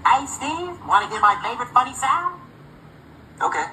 Hey, Steve, want to hear my favorite funny sound? Okay.